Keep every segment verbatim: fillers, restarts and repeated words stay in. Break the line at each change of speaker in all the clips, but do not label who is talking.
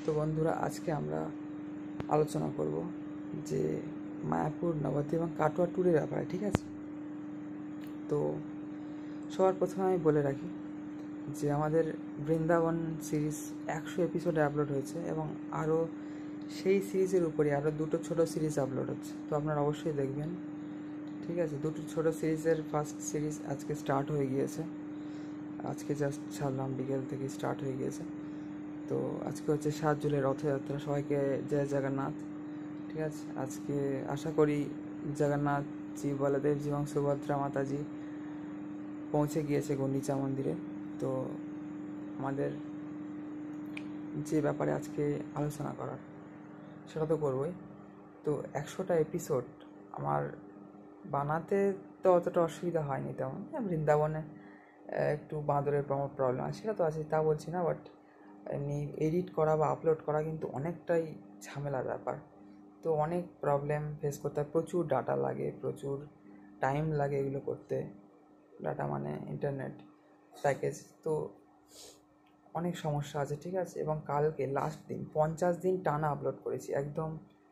তো বন্ধুরা, আজকে আমরা আলোচনা করব যে মায়াপুর, নবদ্বীপ এবং কাটোয়া ট্যুরের ব্যাপারে। ঠিক আছে? তো সবার প্রথমে আমি বলে রাখি যে আমাদের বৃন্দাবন সিরিজ একশো এপিসোডে আপলোড হয়েছে এবং আরও সেই সিরিজের উপরে আরও দুটো ছোটো সিরিজ আপলোড হচ্ছে, তো আপনারা অবশ্যই দেখবেন। ঠিক আছে? দুটো ছোটো সিরিজের ফার্স্ট সিরিজ আজকে স্টার্ট হয়ে গিয়েছে, আজকে জাস্ট ছাড়লাম, বিকেল থেকে স্টার্ট হয়ে গিয়েছে। তো আজকে হচ্ছে সাত জুলাই রথযাত্রা, সবাইকে জয় জগন্নাথ। ঠিক আছে? আজকে আশা করি জগন্নাথজি, বলদেবজি এবং সুভদ্রা মাতাজি পৌঁছে গিয়েছে গুন্ডিচা মন্দিরে। তো আমাদের যে ব্যাপারে আজকে আলোচনা করার সেটা তো করবই। তো একশোটা এপিসোড আমার বানাতে তো অতটা অসুবিধা হয়নি তেমন। বৃন্দাবনে একটু বাঁদরের প্রবলেম আছে, সেটা তো আছে, তা বলছি না, বাট এমনি এডিট করা বা আপলোড করা কিন্তু অনেকটাই ঝামেলার ব্যাপার। তো অনেক প্রবলেম ফেস করতে হয়, প্রচুর ডাটা লাগে, প্রচুর টাইম লাগে এগুলো করতে। ডাটা মানে ইন্টারনেট প্যাকেজ, তো অনেক সমস্যা আছে। ঠিক আছে? এবং কালকে লাস্ট দিন পঞ্চাশ দিন টানা আপলোড করেছি, একদম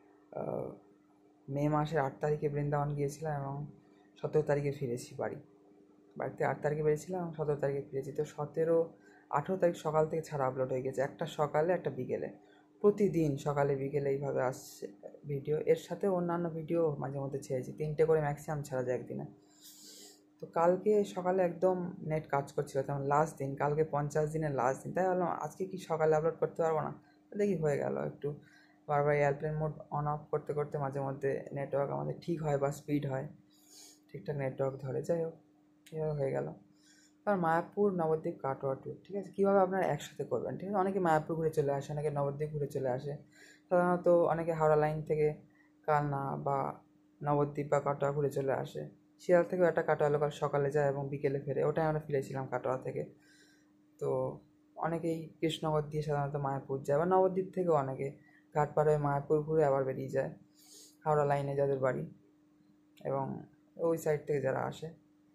মে মাসের আট তারিখে বৃন্দাবন গিয়েছিলাম এবং সতেরো তারিখে ফিরেছি বাড়ি। বাড়িতে আট তারিখে বেরিয়েছিলাম এবং সতেরো তারিখে ফিরেছি। তো সতেরো আঠেরো তারিখ সকাল থেকে ছাড়া আপলোড হয়ে গেছে, একটা সকালে একটা বিকেলে, প্রতিদিন সকালে বিকেলে এইভাবে আসছে ভিডিও। এর সাথে অন্যান্য ভিডিও মাঝে মধ্যে ছেড়েছি, তিনটে করে ম্যাক্সিমাম ছাড়া যায় একদিনে। তো কালকে সকালে একদম নেট কাজ করছিল, তেমন লাস্ট দিন, কালকে পঞ্চাশ দিনের লাস্ট দিন, তাই ভাবলাম আজকে কি সকালে আপলোড করতে পারবো না। দেখি হয়ে গেল। একটু বারবার এয়ারপ্লেন মোড অন অফ করতে করতে মাঝে মধ্যে নেটওয়ার্ক আমাদের ঠিক হয় বা স্পিড হয়, ঠিকঠাক নেটওয়ার্ক ধরে। যাই হোক, কীভাবে হয়ে গেল। আর মায়াপুর, নবদ্বীপ, কাটোয়া ট্যুর। ঠিক আছে? কীভাবে আপনারা একসাথে করবেন। ঠিক আছে? অনেকে মায়াপুর ঘুরে চলে আসে, অনেকে নবদ্বীপ ঘুরে চলে আসে। সাধারণত অনেকে হাওড়া লাইন থেকে কালনা বা নবদ্বীপ বা কাটোয়া ঘুরে চলে আসে। শিয়াল থেকেও একটা কাটোয়া লোকাল সকালে যায় এবং বিকেলে ফেরে, ওটাই আমরা ফিরেছিলাম কাটোয়া থেকে। তো অনেকেই কৃষ্ণনগর দিয়ে সাধারণত মায়াপুর যায়, বা নবদ্বীপ থেকেও অনেকে ঘাটপাড় হয়ে মায়াপুর ঘুরে আবার বেরিয়ে যায় হাওড়া লাইনে যাদের বাড়ি, এবং ওই সাইড থেকে যারা আসে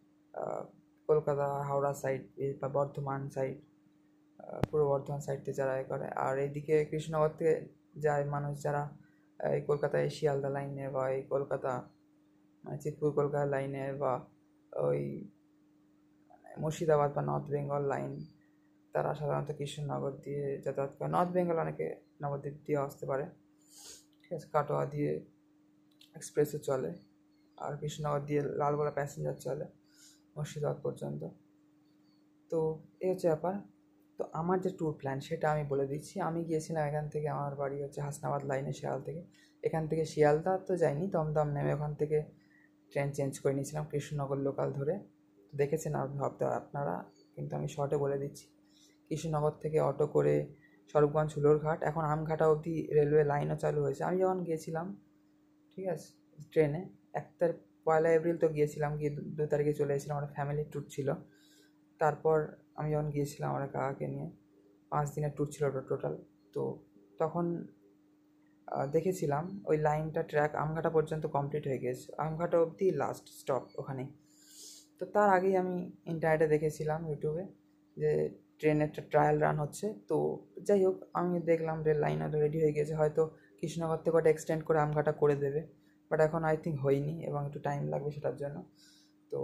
কলকাতা হাওড়া সাইড বা বর্ধমান সাইড, পূর্ব বর্ধমান সাইড থেকে যারা এ করে। আর এইদিকে কৃষ্ণনগর থেকে যায় মানুষ যারা এই কলকাতায় শিয়ালদা লাইনে বা এই কলকাতা মানে চিতপুর কলকাতা লাইনে বা ওই মুর্শিদাবাদ বা নর্থ বেঙ্গল লাইন, তারা সাধারণত কৃষ্ণনগর দিয়ে যাতায়াত করে। নর্থ বেঙ্গল অনেকে নবদ্বীপ দিয়ে আসতে পারে। ঠিক আছে? কাটোয়া দিয়ে এক্সপ্রেসও চলে, আর কৃষ্ণনগর দিয়ে লালগোলা প্যাসেঞ্জার চলে মুর্শিদাবাদ পর্যন্ত। তো এই হচ্ছে ব্যাপার। তো আমার যে ট্যুর প্ল্যান সেটা আমি বলে দিচ্ছি। আমি গিয়েছিলাম, এখান থেকে আমার বাড়ি হচ্ছে হাসনাবাদ লাইনে শিয়াল থেকে, এখান থেকে শিয়ালদা তো যাইনি, দমদম নেমে ওখান থেকে ট্রেন চেঞ্জ করে নিয়েছিলাম কৃষ্ণনগর লোকাল ধরে। দেখেছেন আপনি ভাবতে আপনারা, কিন্তু আমি শর্টে বলে দিচ্ছি। কৃষ্ণনগর থেকে অটো করে স্বরূপগঞ্জ হুলোরঘাট, এখন আমঘাটা অবধি রেলওয়ে লাইনও চালু হয়েছে। আমি যখন গিয়েছিলাম, ঠিক আছে, ট্রেনে এক তারিখ পয়লা এপ্রিল তো গিয়েছিলাম, গিয়ে দু তারিখে চলে এসেছিলাম, আমার ফ্যামিলির ট্যুর ছিল। তারপর আমি যখন গিয়েছিলাম আমার কাকাকে নিয়ে, পাঁচ দিনের ট্যুর ছিল টোটাল। তো তখন দেখেছিলাম ওই লাইনটা ট্র্যাক আমঘাটা পর্যন্ত কমপ্লিট হয়ে গেছে, আমঘাটা অবধি লাস্ট স্টপ ওখানে। তো তার আগেই আমি ইন্টারনেটে দেখেছিলাম ইউটিউবে যে ট্রেনের একটা ট্রায়াল রান হচ্ছে। তো যাই হোক, আমি দেখলাম রেল লাইন রেডি হয়ে গেছে, হয়তো কৃষ্ণনগর থেকে ওটা এক্সটেন্ড করে আমঘাটা করে দেবে, বাট এখন আই থিঙ্ক হয়নি এবং একটু টাইম লাগবে সেটার জন্য। তো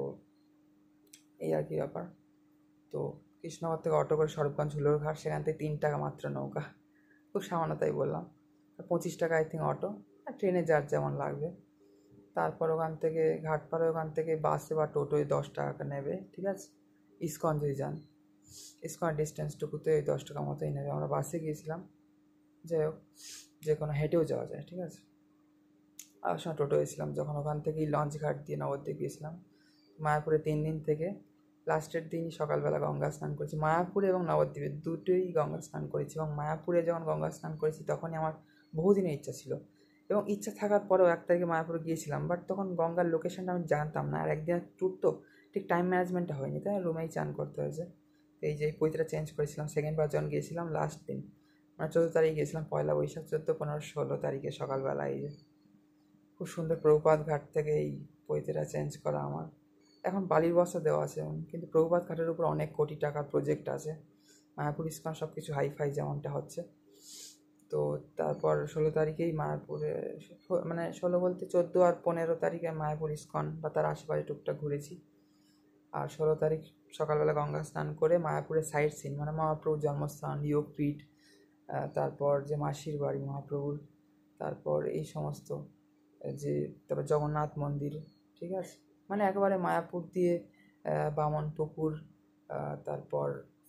এই আর কি ব্যাপার। তো কৃষ্ণনগর থেকে অটো করে স্বরূপগঞ্জ হুলোরঘাট, সেখান থেকে তিন টাকা মাত্র নৌকা, খুব সামান্য, তাই বললাম। পঁচিশ টাকা আই থিঙ্ক অটো, আর ট্রেনে যার যেমন লাগবে। তারপর ওখান থেকে ঘাটপাড়ে ওখান থেকে বাসে বা টোটোয় দশ টাকা নেবে। ঠিক আছে? ইস্কন যদি যান, ইস্কন ডিস্টেন্সটুকুতে ওই দশ টাকা মতোই নেবে। আমরা বাসে গিয়েছিলাম, যাই হোক, যে কোনো হেঁটেও যাওয়া যায়। ঠিক আছে? আর সময় টোটো এসেছিলাম, যখন ওখান থেকেই লঞ্চ ঘাট দিয়ে নবদ্বীপ গিয়েছিলাম। মায়াপুরে তিন দিন থেকে লাস্টের দিন সকালবেলা গঙ্গা স্নান করেছি। মায়াপুরে এবং নবদ্বীপে দুটোই গঙ্গা স্নান করেছি, এবং মায়াপুরে যখন গঙ্গা স্নান করেছি তখনই আমার বহুদিনের ইচ্ছা ছিল, এবং ইচ্ছা থাকার পরেও এক তারিখে মায়াপুরে গিয়েছিলাম, বাট তখন গঙ্গার লোকেশনটা আমি জানতাম না, আর একদিনের ট্যুর তো ঠিক টাইম ম্যানেজমেন্টটা হয়নি, তাই রুমেই চান করতে হয়েছে। এই যে পৈতেটা চেঞ্জ করেছিলাম সেকেন্ড বার যখন গিয়েছিলাম লাস্ট দিন, মানে চোদ্দো তারিখে গিয়েছিলাম, পয়লা বৈশাখ, চোদ্দো পনেরো ষোলো তারিখে সকালবেলা। এই যে খুব সুন্দর প্রভুপাত ঘাট থেকে এই পৈতেটা চেঞ্জ করা আমার। এখন বালির বস্তা দেওয়া আছে, কিন্তু প্রভুপাত ঘাটের উপর অনেক কোটি টাকার প্রজেক্ট আছে, মায়াপুর ইস্কন সব কিছু হাইফাই যেমনটা হচ্ছে। তো তারপর ষোলো তারিখেই মায়াপুরে, মানে ষোলো বলতে চোদ্দো আর পনেরো তারিখে মায়াপুর ইস্কন বা তার আশেপাশে টুকটাক ঘুরেছি। আর ষোলো তারিখ সকালবেলা গঙ্গা স্নান করে মায়াপুরের সাইট সিন, মানে মহাপ্রভুর জন্মস্থান, যোগপীঠ, তারপর যে মাসির বাড়ি মহাপ্রভুর, তারপর এই সমস্ত যে, তারপর জগন্নাথ মন্দির, ঠিক আছে, মানে একেবারে মায়াপুর দিয়ে বামন পুকুর, তারপর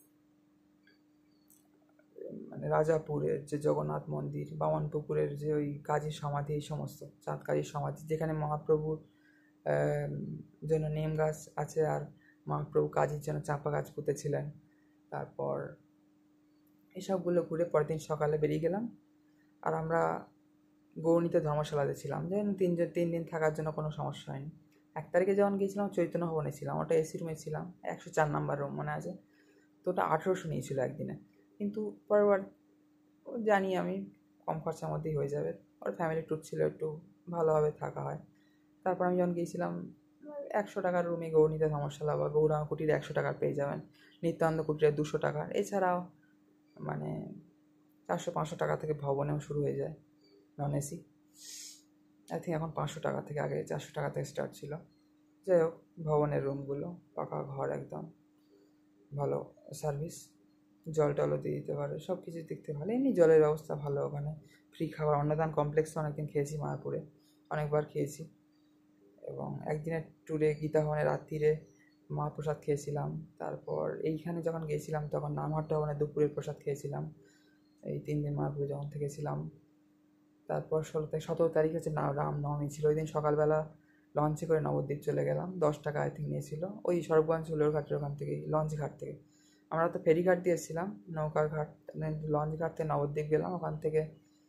মানে রাজাপুরের যে জগন্নাথ মন্দির, বামন পুকুরের যে ওই কাজীর সমাধি, এই সমস্ত চাঁদ কাজীর সমাধি, যেখানে মহাপ্রভুর জন্য নিম গাছ আছে আর মহাপ্রভু কাজীর জন্য চাঁপা গাছ পুঁতেছিলেন। তারপর এসবগুলো ঘুরে পরের দিন সকালে বেরিয়ে গেলাম। আর আমরা গৌরনীতে ধর্মশালাতে ছিলাম, যেন তিন তিন দিন থাকার জন্য কোনো সমস্যা হয়নি। এক তারিখে যখন গিয়েছিলাম চৈতন্য ভবনে ছিলাম, ওটা এসি রুমে ছিলাম, একশো চার নাম্বার রুম মনে আছে। তো ওটা আঠেরোশো নিয়েছিল একদিনে, কিন্তু পরেরবার জানি আমি কম খরচার মধ্যেই হয়ে যাবে, ওর ফ্যামিলি ট্যুর ছিল, একটু ভালোভাবে থাকা হয়। তারপর আমি যখন গিয়েছিলাম একশো টাকার রুমে গৌরনীতে ধর্মশালা বা গৌরাঙ্গ কুটির একশো টাকার পেয়ে যাবেন, নিত্যানন্দ কুটিরে দুশো টাকার, এছাড়াও মানে চারশো পাঁচশো টাকা থেকে ভবনেও শুরু হয়ে যায় নন এসি। আই থিঙ্ক এখন পাঁচশো টাকা থেকে, আগে চারশো টাকা থেকে স্টার্ট ছিল। যাই হোক, ভবনের রুমগুলো পাকা ঘর, একদম ভালো সার্ভিস, জল টলও দিয়ে দিতে পারে, সব কিছু দেখতে ভালো, এমনি জলের ব্যবস্থা ভালো ওখানে, ফ্রি খাবার। অন্নদান কমপ্লেক্সে অনেকদিন খেয়েছি মায়াপুরে, অনেকবার খেয়েছি। এবং একদিনের ট্যুরে গীতাভবনে রাত্রিরে মহাপ্রসাদ খেয়েছিলাম। তারপর এইখানে যখন গিয়েছিলাম তখন নামহাট্টা ভবনে দুপুরের প্রসাদ খেয়েছিলাম, এই তিন দিন মায়াপুরে যখন থেকেছিলাম। তারপর ষোলো তারিখ সতেরো তারিখ হচ্ছে না রামনবমী ছিল, ওই দিন সকালবেলা লঞ্চে করে নবদ্বীপ চলে গেলাম। দশ টাকা আই থিঙ্ক নিয়েছিল, ওই সরবগঞ্জ হুলোর ঘাটের ওখান থেকে, লঞ্চ ঘাট থেকে। আমরা তো ফেরি ঘাট দিয়ে এসেছিলাম, নৌকার ঘাট, লঞ্চ ঘাট থেকে নবদ্বীপ গেলাম। ওখান থেকে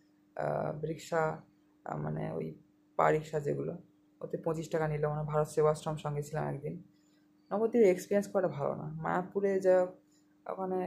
রিক্সা, মানে ওই পা রিক্সা যেগুলো, ওতে পঁচিশ টাকা নিল, মানে ভারত সেবাশ্রম সঙ্গে ছিলাম একদিন। নবদ্বীপের এক্সপিরিয়েন্স করা ভালো না। মায়াপুরে যা ওখানে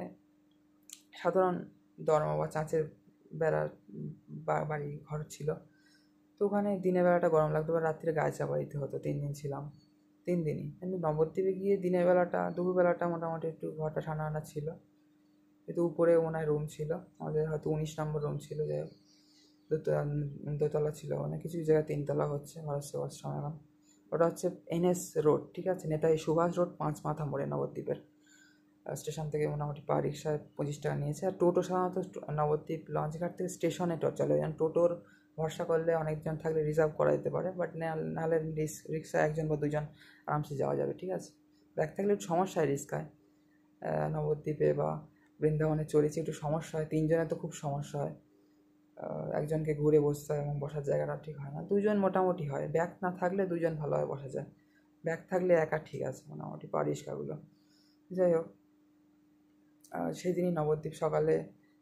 সাধারণ ধর্ম বা চাঁচের বেড়ার বাড়ি ঘর ছিল, তো ওখানে দিনের বেলাটা গরম লাগতো, বা রাত্রে গায়ে চাপা দিতে হতো। তিন দিন ছিলাম, তিন দিনই। কিন্তু নবদ্বীপে গিয়ে দিনের বেলাটা, দুপুরবেলাটা মোটামুটি একটু ঘরটা ঠান্ডা ঠান্ডা ছিল, কিন্তু উপরে মনে হয় রুম ছিল, আমাদের হয়তো উনিশ নম্বর রুম ছিল, যাই হোক দোতলা দোতলা ছিল, মানে কিছু জায়গায় তিনতলা হচ্ছে ভারত সেবাশ্রম এখন। ওটা হচ্ছে এনএস রোড, ঠিক আছে, নেতাজি সুভাষ রোড, পাঁচ মাথা মোড়ে নবদ্বীপের স্টেশন থেকে মোটামুটি পা রিক্সায় পঁচিশ টাকা নিয়েছে। আর টোটো সাধারণত নবদ্বীপ লঞ্চঘাট থেকে স্টেশনে চলে, যেমন টোটোর ভরসা করলে অনেকজন থাকলে রিজার্ভ করা যেতে পারে, বাট নাহলে রিক্সা একজন বা দুজন আরামসে যাওয়া যাবে, ঠিক আছে। ব্যাগ থাকলে একটু সমস্যা হয় রিক্সায়, নবদ্বীপে বা বৃন্দাবনে চলেছি একটু সমস্যা হয়, তিনজনে তো খুব সমস্যা হয়, একজনকে ঘুরে বসতে হয় এবং বসার জায়গাটা ঠিক হয় না। দুজন মোটামুটি হয়, ব্যাগ না থাকলে দুজন ভালোভাবে বসা যায়, ব্যাগ থাকলে একা ঠিক আছে মোটামুটি পা রিক্সাগুলো। যাই হোক, সেই দিনই নবদ্বীপ সকালে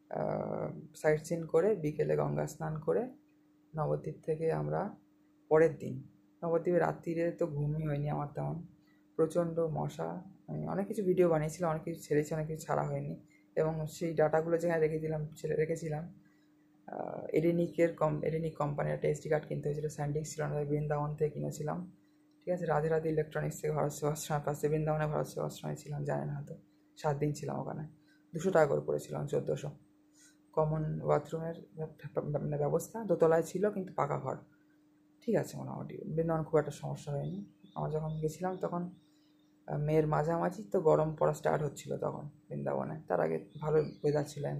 সাইট সিন করে বিকেলে গঙ্গা স্নান করে নবদ্বীপ থেকে আমরা পরের দিন, নবদ্বীপে রাত্রিরে তো ঘুমই হয়নি আমার তেমন, প্রচণ্ড মশা। আমি অনেক কিছু ভিডিও বানিয়েছিলাম, অনেক কিছু ছেড়েছি, অনেক কিছু ছাড়া হয়নি, এবং সেই ডাটাগুলো যেখানে রেখে দিলাম ছেড়ে রেখেছিলাম, এডেনিকের কম এডেনিক কোম্পানির একটা এসডি কার্ড কিনতে হয়েছিল, স্যান্ডিক্স ছিল না, বৃন্দাবন থেকে কিনেছিলাম, ঠিক আছে। রাধে রাধে ইলেকট্রনিক্স থেকে ভারত সেবাশ্রমের পাশে বৃন্দাবনে ভারত সেবাশ্রমে ছিলাম, জানেন হয়তো, সাত দিন ছিলাম ওখানে, দুশো টাকা করে পড়েছিলাম, চোদ্দোশো। কমন বাথরুমের মানে ব্যবস্থা দোতলায় ছিল, কিন্তু পাকা ঘর, ঠিক আছে, মোটামুটি বৃন্দাবন খুব একটা সমস্যা হয়নি। আমরা যখন গেছিলাম তখন মেয়ের মাঝামাঝি তো গরম পড়া স্টার্ট হচ্ছিলো তখন বৃন্দাবনে, তার আগে ভালো ওয়েদার ছিলেন।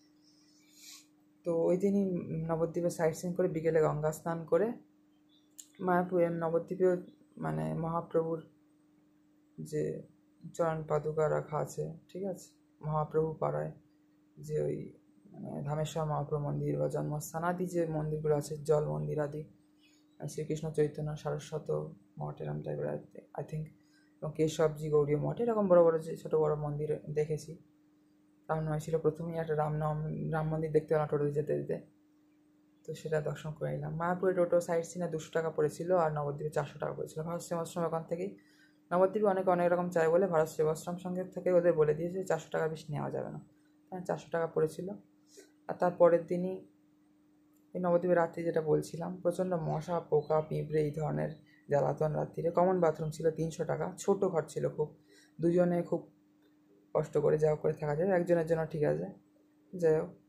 তো ওই দিনই নবদ্বীপে সাইট সিন করে বিকেলে গঙ্গা স্নান করে মায়াপুরের নবদ্বীপেও মানে মহাপ্রভুর যে চরণ পাদুকা রাখা আছে, ঠিক আছে, মহাপ্রভু পাড়ায় যে ওই মানে ধামেশ্বর মহাপ্রভু মন্দির বা জন্মস্থান আদি যে মন্দিরগুলো আছে, জল মন্দির আদি, শ্রীকৃষ্ণ চৈতন্য সারস্বত মঠ এরকম টাইপের আই থিঙ্ক, এবং কেশবজি গৌরীয় মঠ, এরকম বড়ো বড়ো যে ছোটো বড়ো মন্দির দেখেছি। রামনবমী ছিল প্রথমেই, একটা রামনবম রাম মন্দির দেখতে পেলাম টোটো যেতে যেতে, তো সেটা দর্শন করে নিলাম। মায়াপুরে টোটো সাইট সিনে দুশো টাকা পড়েছিল, আর নবদ্বীপে চারশো টাকা পড়েছিল। ভারত সেবাশ্রম ওখান থেকেই, নবদ্বীপে অনেকে অনেক রকম চায় বলে ভারত সেবাশ্রম সঙ্গে থেকে ওদের বলে দিয়েছে চারশো টাকা বেশি নেওয়া যাবে না, হ্যাঁ চারশো টাকা পড়েছিল। আর তার পরের দিনই এই নবদ্বীপের রাত্রি যেটা বলছিলাম, প্রচণ্ড মশা পোকা পিঁপড়ে এই ধরনের জ্বালাতন রাত্রিরে। কমন বাথরুম ছিল, তিনশো টাকা, ছোটো ঘর ছিল খুব, দুজনে খুব কষ্ট করে যা করে থাকা যাবে, একজনের জন্য ঠিক আছে। যাই হোক,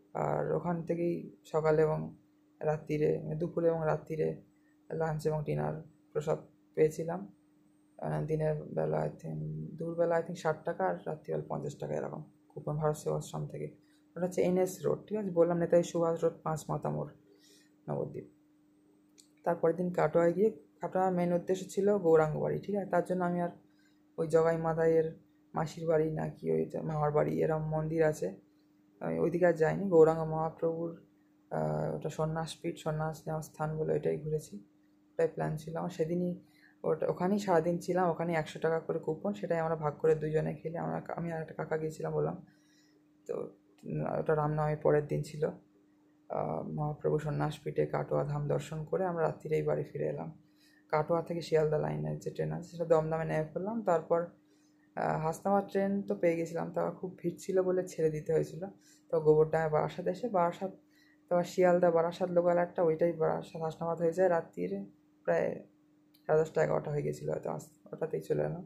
আর ওখান থেকেই সকালে এবং রাত্রিরে, দুপুরে এবং রাত্রিরে লাঞ্চ এবং ডিনার প্রসাদ পেয়েছিলাম। দিনের বেলা আই থিঙ্ক দুপুরবেলা আই থিঙ্ক ষাট টাকা আর রাত্রিবেলা পঞ্চাশ টাকা এরকম কুপন ভারত সেবাশ্রম থেকে। ওটা হচ্ছে এনএস রোড, ঠিক আছে, বললাম নেতাজি সুভাষ রোড, পাঁচ মাথা মোড়, নবদ্বীপ। তারপরের দিন কাটোয়ায় গিয়ে, কাটোয়ার মেন উদ্দেশ্য ছিল গৌরাঙ্গ বাড়ি, ঠিক আছে। তার জন্য আমি আর ওই জগাই মাদাইয়ের মাসির বাড়ি নাকি ওই মামার বাড়ি এরম মন্দির আছে, আমি ওইদিকে আর যাইনি। গৌরাঙ্গ মহাপ্রভুর ওটা সন্ন্যাসপীঠ, সন্ন্যাস নেওয়ার স্থান বলে ওইটাই ঘুরেছি, ওটাই প্ল্যান ছিল আমার সেদিনই। ওটা ওখানেই সারাদিন ছিলাম, ওখানেই একশো টাকা করে কুপন, সেটাই আমরা ভাগ করে দুজনে খেলে। আমরা আমি আর একটা কাকা গিয়েছিলাম বললাম, তো ওটা রামনবমীর পরের দিন ছিল। মহাপ্রভু সন্ন্যাসপীঠে কাটোয়া ধাম দর্শন করে আমরা রাত্রিরেই বাড়ি ফিরে এলাম। কাটোয়া থেকে শিয়ালদা লাইনের যে ট্রেন আছে সেটা দমদমে নেমে ফেললাম। তারপর হাসনাবাদ ট্রেন তো পেয়ে গেছিলাম, তারপর খুব ভিড় ছিল বলে ছেড়ে দিতে হয়েছিল। তো গোবরডাঙ্গায় বারাসাত এসে, বারাসাত তারপর শিয়ালদা বারাসাত লোকাল একটা, ওইটাই বারাসাত হাসনাবাদ হয়ে যায় রাত্রিরে প্রায় সাড়ে দশটা এগারোটা হয়ে গেছিলো হয়তো, ওটাতেই চলে এলাম।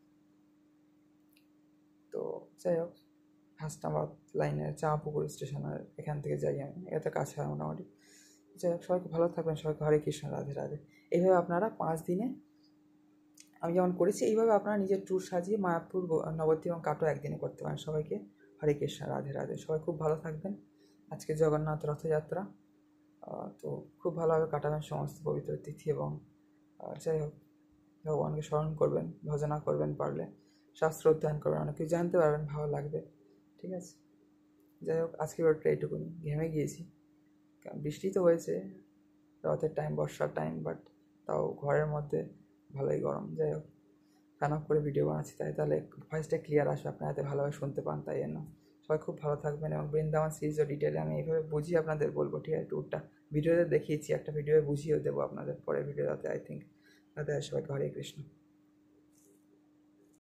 তো যাই হোক, হাসনাবাদ লাইনের চাঁপুকুর স্টেশনের এখান থেকে যাই আমি, এটা কাছে হয় মোটামুটি। যাই হোক, সবাইকে ভালো থাকবেন, সবাইকে হরে কৃষ্ণ, রাধে রাধে। এইভাবে আপনারা পাঁচ দিনে আমি যেমন করেছি, এইভাবে আপনারা নিজের ট্যুর সাজিয়ে মায়াপুর, নবদ্বীপ এবং কাটোয়া একদিনে করতে পারেন। সবাইকে হরে কৃষ্ণ, রাধে রাধে। সবাই খুব ভালো থাকবেন। আজকে জগন্নাথ রথযাত্রা, তো খুব ভালোভাবে কাটাবেন সমস্ত পবিত্র তিথি। এবং যাই হোক, ভগবানকে স্মরণ করবেন, ভজনা করবেন, পারলে শাস্ত্র অধ্যয়ন করবেন, অনেক কিছু জানতে পারবেন, ভালো লাগবে, ঠিক আছে। যাই হোক, আজকে ব্যাপারটা এইটুকুনি। ঘেমে গিয়েছি, বৃষ্টি তো হয়েছে, রথের টাইম, বর্ষার টাইম, বাট তাও ঘরের মধ্যে ভালোই গরম। যাই হোক, ফ্যান অফ করে ভিডিও বানাচ্ছি, তাই তাহলে ভয়েসটা ক্লিয়ার আসবে, আপনারা যাতে ভালোভাবে শুনতে পান, তাই জন্য। সবাই খুব ভালো থাকবেন। এবং বৃন্দাবন সিরিজও ডিটেলে আমি এইভাবে বুঝিয়ে আপনাদের বলবো, ঠিক আছে। ট্যুরটা ভিডিওতে দেখিয়েছি, একটা ভিডিওয়ে বুঝিয়েও দেবো আপনাদের পরের ভিডিওতে, আই থিঙ্ক। তাতে সবাইকে হরে কৃষ্ণ।